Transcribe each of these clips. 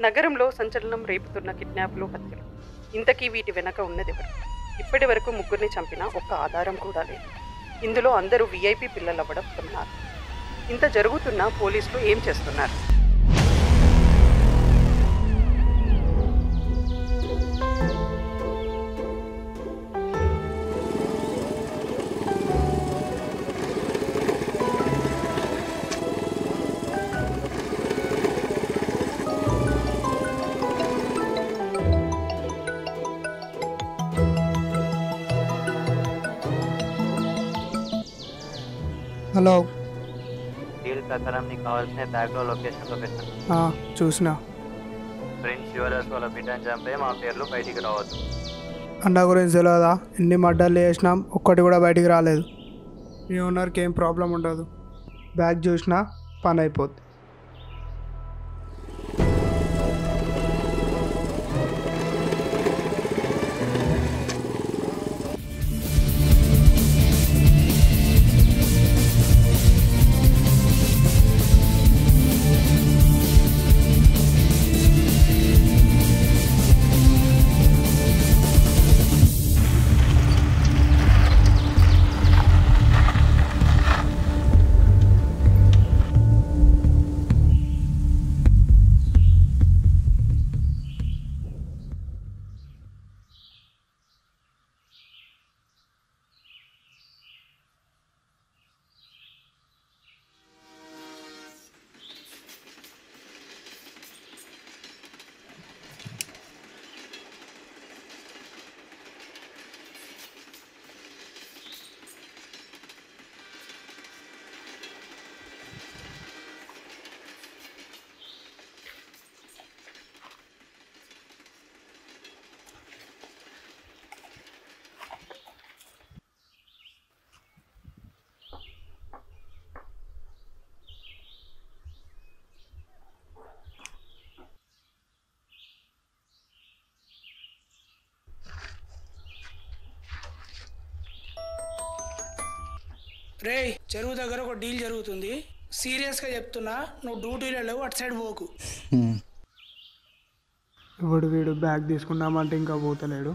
నగరంలో సంచలనం రేపుతున్న కిడ్నాప్లు, హత్యలు. ఇంతకీ వీటి వెనక ఉన్నదెవరు? ఇప్పటి వరకు ముగ్గురిని చంపినా ఒక్క ఆధారం కూడా లేదు. ఇందులో అందరూ వీఐపీ పిల్లలవ్వడం ఉన్నారు. ఇంత జరుగుతున్నా పోలీసులు ఏం చేస్తున్నారు? హలో, డీల్ ప్రకారం నీకు కావాల్సిన బ్యాగ్లో లొకేషన్లో పెట్టాను. చూసిన ప్రిన్స్ జ్యువెలర్స్ వాళ్ళ బిడ్డని చంపే మా పేర్లు బయటికి రావద్దు. అన్న గురించి తెలియదా? ఎన్ని మర్డర్లు చేసినాం, ఒక్కటి కూడా బయటికి రాలేదు. మీ ఓనర్కి ఏం ప్రాబ్లం ఉండదు. బ్యాగ్ చూసినా పని అయిపోద్ది. రే, చెరువు దగ్గర ఒక డీల్ జరుగుతుంది. సీరియస్గా చెప్తున్నా, నువ్వు డ్యూటీలో లేవు, అటు సైడ్ పోకు. ఇప్పుడు వీడు బ్యాగ్ తీసుకున్నామంటే ఇంకా పోతలేడు.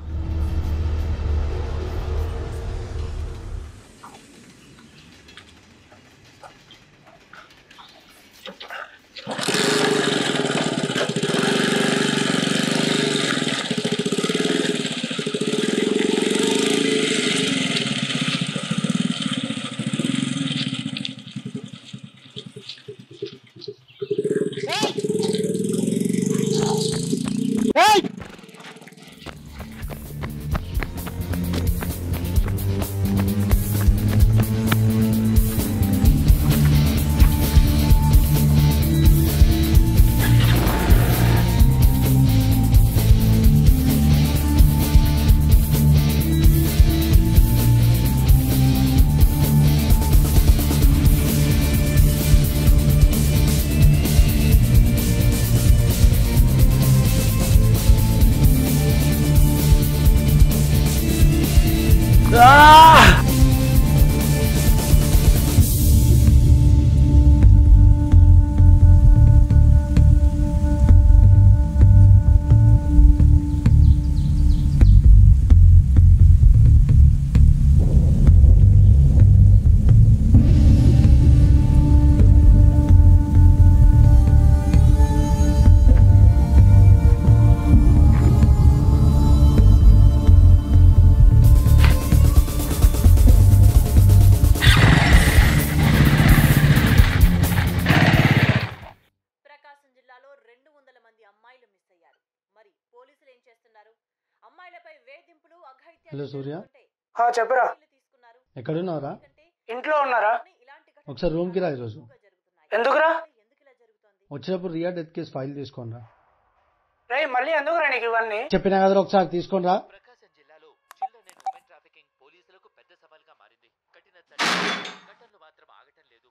హలో సూర్య, చెప్పరా. ఎక్కడున్నారా? ఇంట్లో ఉన్నారా? ఒకసారి రూమ్కి రా. ఈరోజు ఎందుకురా? వచ్చినప్పుడు రియా డెత్ కేసు ఫైల్ తీసుకోనరా. రే, మళ్ళీ ఎందుకురా నీకు ఇవన్నీ? చెప్పినా కదా ఒకసారి తీసుకోనరా. ప్రకాశం జిల్లాలో చిల్డ్రన్ అండ్ ఉమెన్ ట్రాఫికింగ్ పోలీసులకు పెద్ద సవాల్గా మారింది. కఠిన చట్టాలు మాత్రం ఆగటం లేదు.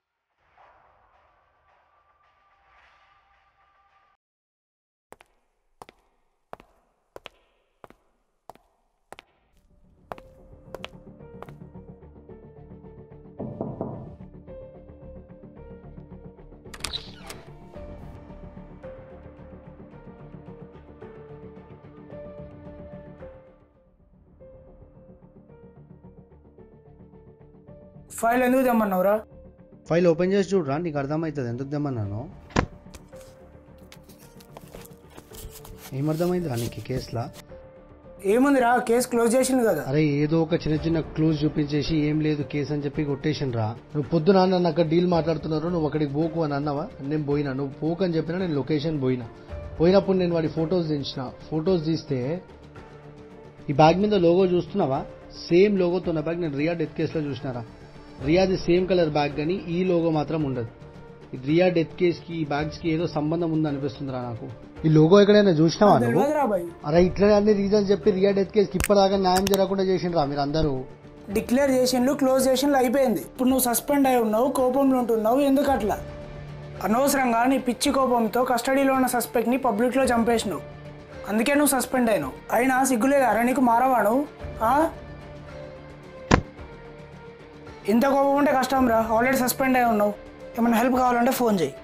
ఫైల్ ఎందుకు తెమ్మన్నావురా? ఫైల్ ఓపెన్ చేసి చూడరా, నీకు అర్థమవుతుంది ఎందుకు తెమ్మన్నాను. ఏమర్థమైందిరా నీకు కేసులా? ఏముందిరా, కేసు క్లోజ్ చేసింది కదా. అరే ఏదో ఒక చిన్న చిన్న క్లూజ్ చూపించేసి ఏం లేదు కేసు అని చెప్పి కొట్టేషన్ రా. నువ్వు పొద్దున నన్ను అక్కడ డీల్ మాట్లాడుతున్నారు, నువ్వు అక్కడికి పోకు అని అన్నావా? నేను పోయినా, నువ్వు పోకు అని చెప్పినా నేను లొకేషన్ పోయినప్పుడు నేను వాడి ఫొటోస్ దించిన. ఫొటోస్ తీస్తే ఈ బ్యాగ్ మీద లోగో చూస్తున్నావా, సేమ్ లోగోతో ఉన్న బ్యాగ్ నేను రియా డెత్ కేసులో చూసినారా. రియాది సేమ్ కలర్ బ్యాగ్ కానీ ఈ లోగో మాత్రం ఉండదు. ఈ రియా డెత్ కేసుకి ఈ బ్యాగ్స్కి ఏదో సంబంధం ఉంది అనిపిస్తుందిరా నాకు. ఈ లోగో ఎక్కడైనా చూసినావా నువ్వు? అరే ఇట్లా అన్ని రీజన్స్ చెప్పి రియా డెత్ కేసుకి ఇప్పటిదాకా న్యాయం జరగకుండా చేసిండ్రా మీరు అందరూ. డిక్లేర్ చేసిండ్రు, క్లోజ్ చేసిండ్రు, అయిపోయింది. ఇప్పుడు నువ్వు సస్పెండ్ అయి ఉన్నావు, కోపంలో ఉంటున్నావు. ఎందుకు అట్లా? అనవసరంగా నీ పిచ్చి కోపంతో కస్టడీలో ఉన్న సస్పెక్ట్ని పబ్లిక్లో చంపేసినావు. అందుకే నువ్వు సస్పెండ్ అయినావు. అయినా సిగ్గులేదు అరే నీకు, మారవాను. ఇంత కోపం ఉంటే కష్టం రా. ఆల్రెడీ సస్పెండ్ అయి ఉన్నావు. ఏమైనా హెల్ప్ కావాలంటే ఫోన్ చేయి.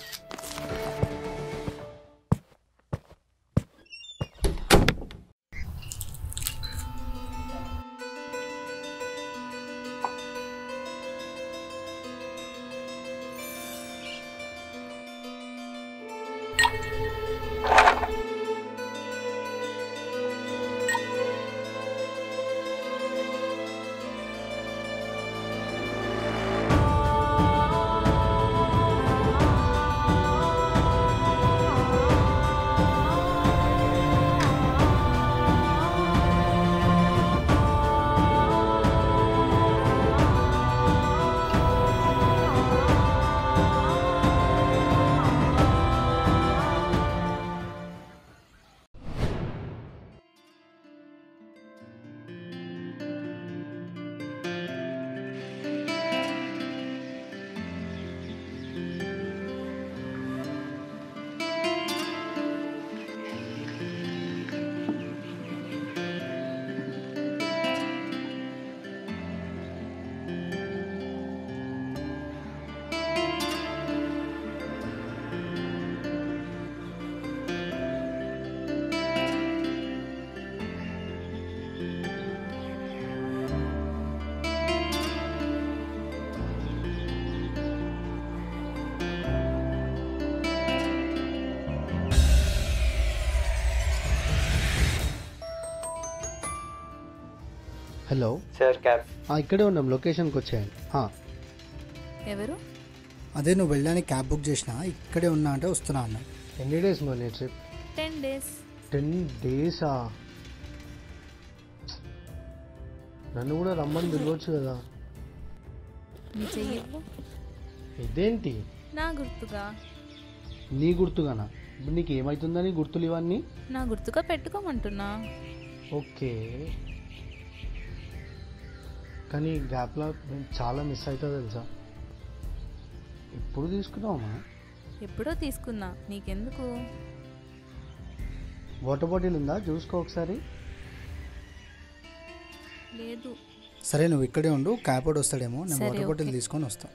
Hello sir cab. ఇక్కడే ఉన్నాం, లొకేషన్కి వచ్చాయండి. ఎవరు? అదే నువ్వు వెళ్ళడానికి క్యాబ్ బుక్ చేసిన, ఇక్కడే ఉన్నా అంటే వస్తున్నా అన్న. ఎన్ని డేస్ మనీ ట్రిప్? 10 days. 10 days? నన్ను కూడా రమ్మని పిలవచ్చు కదా. నీ చెయ్యవు. ఇదేంటి? నా గుర్తుగా. నీ గుర్తుగానా? ఇప్పుడు నీకు ఏమవుతుందని గుర్తులు ఇవన్నీ? నా గుర్తుగా పెట్టుకోమంటున్నా. ఓకే, కానీ గ్యాప్లో నేను చాలా మిస్ అవుతా తెలుసా. ఎప్పుడు తీసుకున్నావమ్మా? ఎప్పుడో తీసుకున్నా, నీకెందుకు? వాటర్ బాటిల్ ఉందా? చూసుకో ఒకసారి. లేదు. సరే నువ్వు ఇక్కడే ఉండు, క్యాబ్ వాడు వస్తాడేమో, నేను సరే, వాటర్ బాటిల్ ఓకే. తీసుకొని వస్తాను.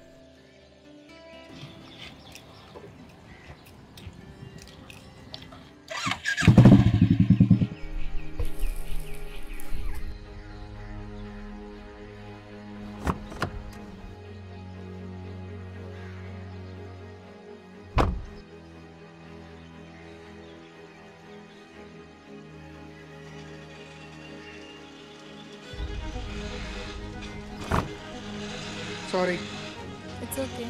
సారీ. It's okay.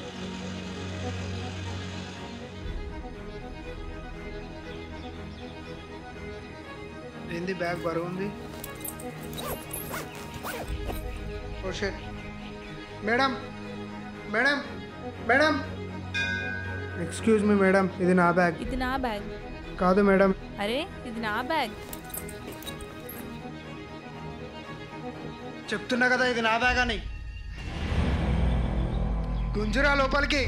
ఏంది బ్యాగ్ బరువు ఉంది? Oh shit. Madam madam madam, excuse me madam, ఇది నా బ్యాగ్. ఇది నా బ్యాగ్. కాదు మేడం. అరే ఇది నా బ్యాగ్. చెప్తున్నా కదా ఇది నా బ్యాగ్ అని. గుంజురా లోపలికి.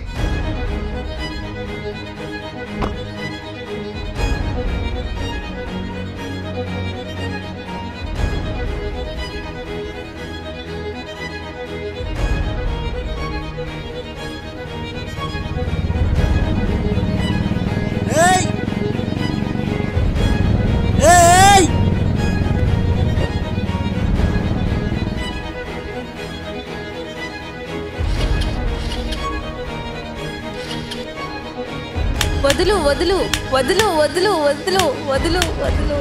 వదులు వదులు వదులు వదులు వదులు వదులు వదులు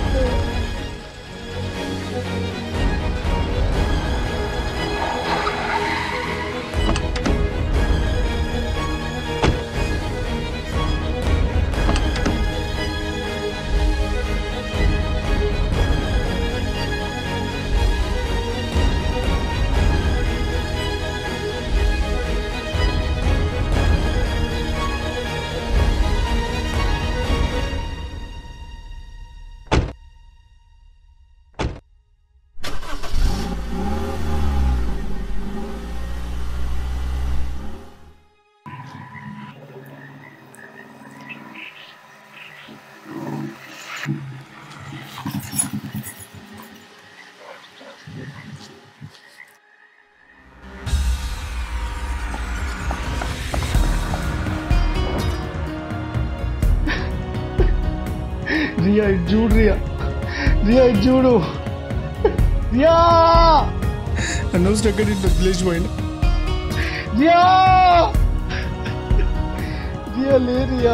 రియా ఇటు చూడు రియా ఇటు చూడు రియా అనవసరంగా నిన్ను వదిలేసిపోయింది. రియా రియా లే రియా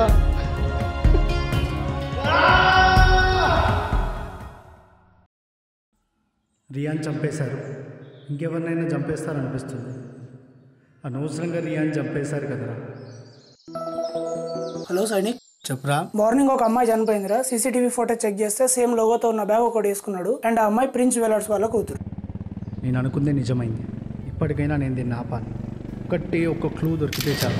రియాన్ చంపేశారు, ఇంకెవరినైనా చంపేస్తారనిపిస్తుంది. అనవసరంగా రియాన్ చంపేశారు కదరా. హలో సైనిక్, చెప్పురా. మార్నింగ్ ఒక అమ్మాయి చనిపోయిందిరా. సీసీటీవీ ఫోటో చెక్ చేస్తే సేమ్ లోగోతో ఉన్న బ్యాగ్ ఒకటి వేసుకున్నాడు. అండ్ ఆ అమ్మాయి ప్రిన్స్ జ్యువెలర్స్ వాళ్ళ కూతురు. నేను అనుకుందే నిజమైంది. ఇప్పటికైనా నేను దీన్ని ఆపాను. ఒక్క క్లూ దొరికితే చాలు.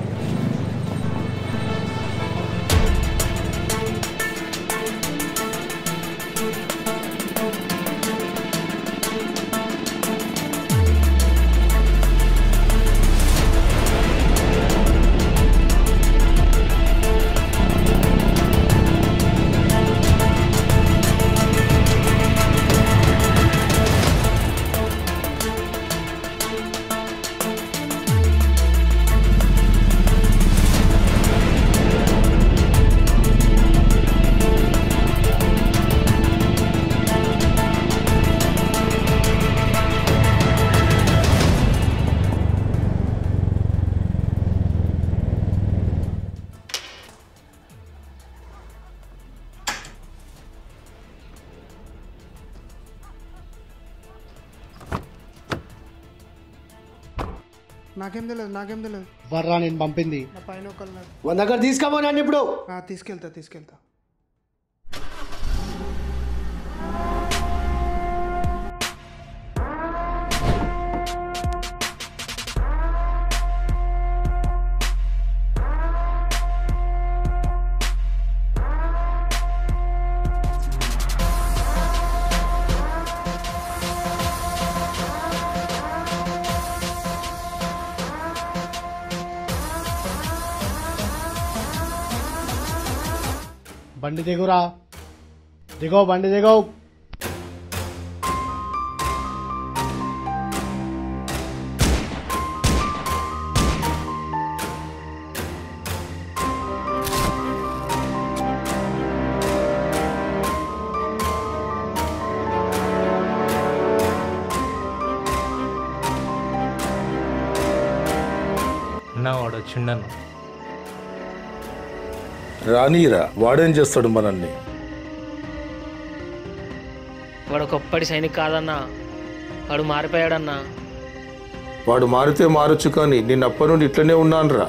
నాకేం తెలియదు. వర్రా నేను పంపింది. నా పైన ఒకళ్ళు వాళ్ళ దగ్గర తీసుకోమని ఇప్పుడు తీసుకెళ్తా. బండి దిగురా, బండి దిగో. వాడు వచ్చిండను. రానీరా, వాడేం చేస్తాడు మనల్ని? వాడు ఒకప్పటి సైనిక్ కాదన్నా, వాడు మారిపోయాడన్నా. వాడు మారితే మారొచ్చు, కానీ నేను అప్పటి నుండి ఇట్లనే ఉన్నానురా.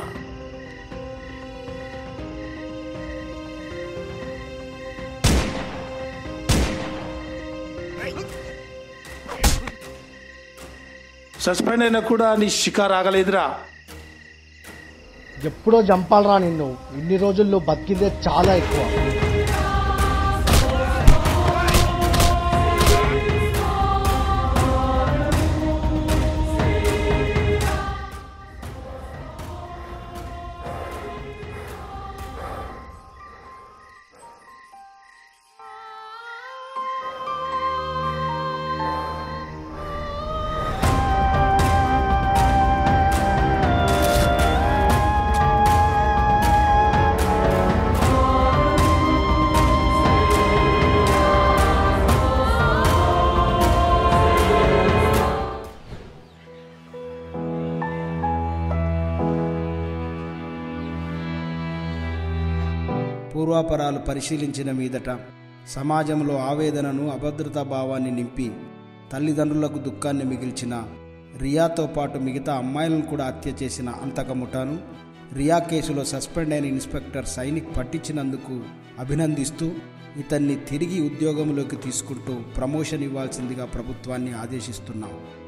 సస్పెండ్ అయినా కూడా నీ షికారు ఆగలేదురా. ఎప్పుడో చంపాలరా నిన్ను. ఇన్ని రోజుల్లో బతికిందే చాలా ఎక్కువ. పూర్వాపరాలు పరిశీలించిన మీదట సమాజంలో ఆవేదనను అభద్రతా భావాన్ని నింపి తల్లిదండ్రులకు దుఃఖాన్ని మిగిల్చిన రియాతో పాటు మిగతా అమ్మాయిలను కూడా హత్య చేసిన అంతక ముఠాను రియా కేసులో సస్పెండ్ అయిన ఇన్స్పెక్టర్ సైనిక్ పట్టించినందుకు అభినందిస్తూ ఇతన్ని తిరిగి ఉద్యోగంలోకి తీసుకుంటూ ప్రమోషన్ ఇవ్వాల్సిందిగా ప్రభుత్వాన్ని ఆదేశిస్తున్నాం.